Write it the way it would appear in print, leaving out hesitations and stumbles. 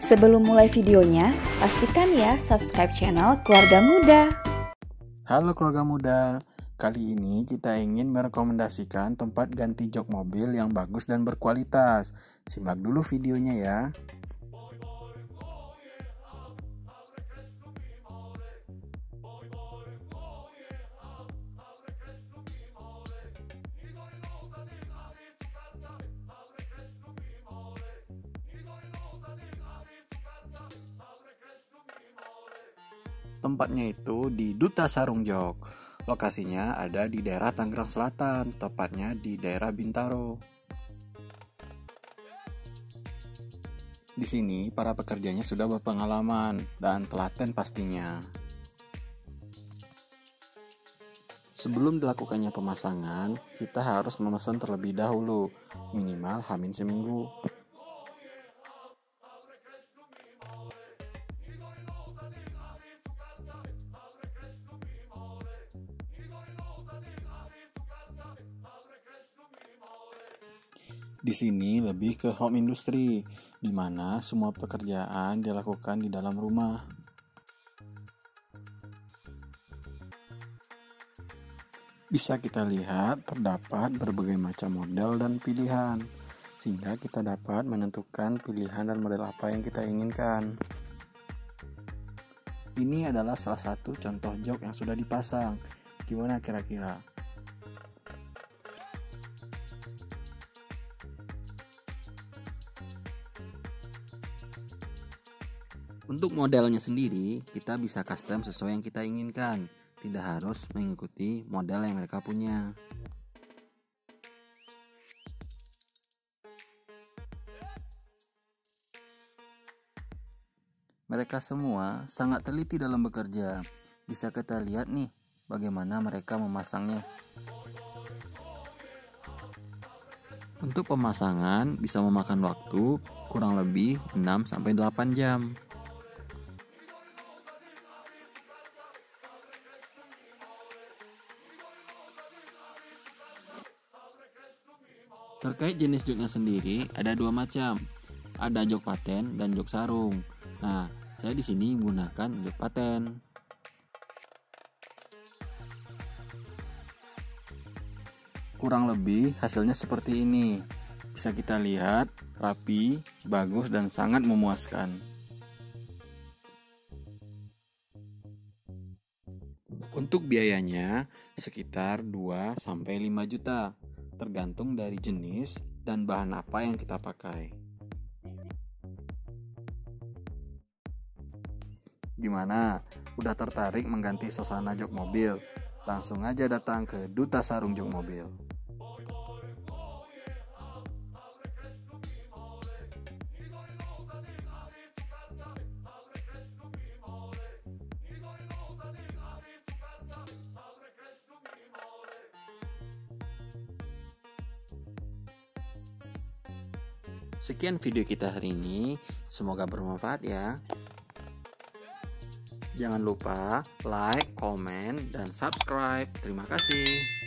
Sebelum mulai videonya, pastikan ya subscribe channel Keluarga Muda. Halo keluarga muda, kali ini kita ingin merekomendasikan tempat ganti jok mobil yang bagus dan berkualitas. Simak dulu videonya ya. Tempatnya itu di Duta Sarung Jok. Lokasinya ada di daerah Tangerang Selatan, tepatnya di daerah Bintaro. Di sini para pekerjanya sudah berpengalaman dan telaten pastinya. Sebelum dilakukannya pemasangan, kita harus memesan terlebih dahulu, minimal H-1 seminggu. Di sini lebih ke home industry, di mana semua pekerjaan dilakukan di dalam rumah. Bisa kita lihat terdapat berbagai macam model dan pilihan, sehingga kita dapat menentukan pilihan dan model apa yang kita inginkan. Ini adalah salah satu contoh jok yang sudah dipasang. Gimana kira-kira? Untuk modelnya sendiri, kita bisa custom sesuai yang kita inginkan. Tidak harus mengikuti model yang mereka punya. Mereka semua sangat teliti dalam bekerja. Bisa kita lihat nih, bagaimana mereka memasangnya. Untuk pemasangan bisa memakan waktu kurang lebih 6-8 jam. Terkait jenis joknya sendiri ada dua macam, ada jok paten dan jok sarung. Nah, saya di sini menggunakan jok paten. Kurang lebih hasilnya seperti ini. Bisa kita lihat rapi, bagus dan sangat memuaskan. Untuk biayanya sekitar 2-5 juta. Tergantung dari jenis dan bahan apa yang kita pakai. Gimana? Udah tertarik mengganti suasana jok mobil? Langsung aja datang ke Duta Sarung Jok Mobil. Sekian video kita hari ini, semoga bermanfaat ya. Jangan lupa like, komen, dan subscribe. Terima kasih.